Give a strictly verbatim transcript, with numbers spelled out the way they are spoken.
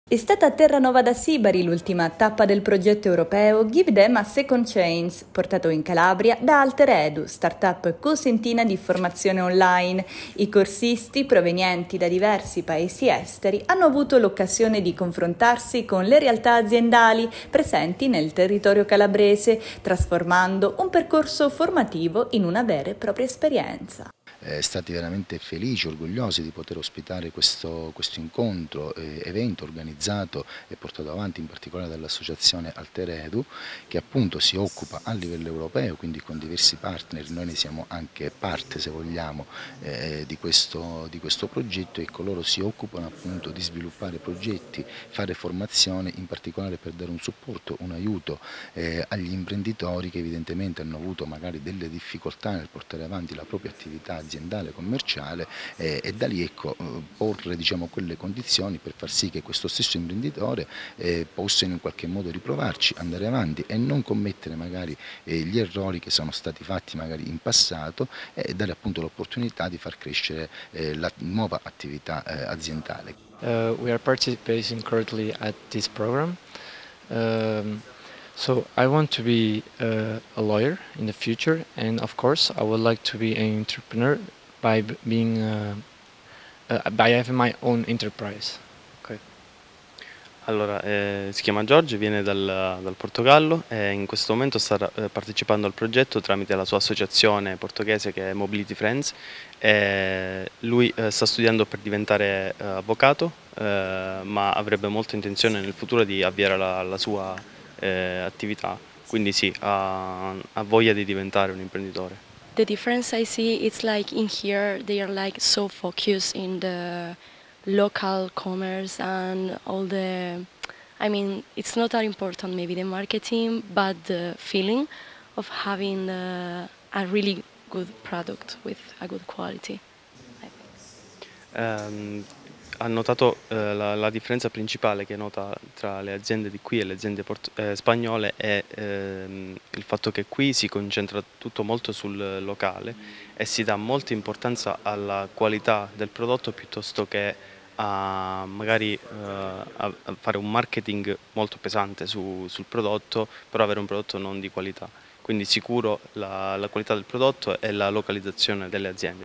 È stata a Terranova da Sibari l'ultima tappa del progetto europeo Give Them a Second Chance, portato in Calabria da Alteredu, startup cosentina di formazione online. I corsisti, provenienti da diversi paesi esteri, hanno avuto l'occasione di confrontarsi con le realtà aziendali presenti nel territorio calabrese, trasformando un percorso formativo in una vera e propria esperienza. Eh, stati veramente felici, orgogliosi di poter ospitare questo, questo incontro, eh, evento organizzato e portato avanti in particolare dall'associazione Alteredu, che appunto si occupa a livello europeo, quindi con diversi partner. Noi ne siamo anche parte, se vogliamo, eh, di, questo, di questo progetto, e loro si occupano appunto di sviluppare progetti, fare formazione, in particolare per dare un supporto, un aiuto eh, agli imprenditori che evidentemente hanno avuto magari delle difficoltà nel portare avanti la propria attività aziendale, commerciale, eh, e da lì ecco, porre diciamo, quelle condizioni per far sì che questo stesso imprenditore eh, possa in qualche modo riprovarci, andare avanti e non commettere magari eh, gli errori che sono stati fatti magari in passato, e dare appunto l'opportunità di far crescere eh, la nuova attività eh, aziendale. Uh, we are participating currently at this program. Um, So I want to be uh, a lawyer in the future, and of course I would like to be an entrepreneur by b- being uh, uh, by having my own enterprise. Okay. Allora, eh, si chiama Giorgio, viene dal, dal Portogallo e in questo momento sta eh, partecipando al progetto tramite la sua associazione portoghese che è Mobility Friends. E lui eh, sta studiando per diventare eh, avvocato, eh, ma avrebbe molta intenzione nel futuro di avviare la, la sua eh, attività, quindi sì, ha, ha voglia di diventare un imprenditore. The difference I see, it's like in here they are like so focused in the local commerce and all the, I mean, it's not that important maybe the marketing, but the feeling of having uh, a really good product with a good quality. Um, ha notato eh, la, la differenza principale che nota tra le aziende di qui e le aziende eh, spagnole è ehm, il fatto che qui si concentra tutto molto sul locale e si dà molta importanza alla qualità del prodotto piuttosto che a magari eh, a fare un marketing molto pesante su, sul prodotto, però avere un prodotto non di qualità. Quindi sicuro la, la qualità del prodotto e la localizzazione delle aziende.